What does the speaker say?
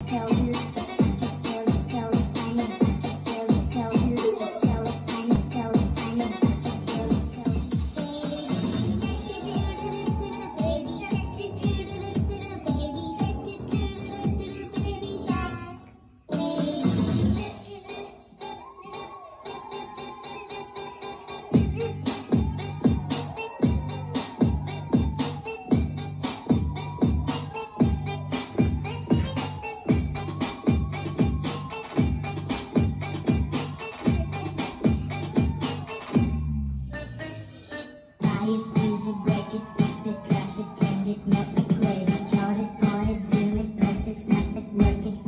Break it, fix it, crash it, change it, melt it, play it, chart it, point it, zoom it, press it, snap it, work it.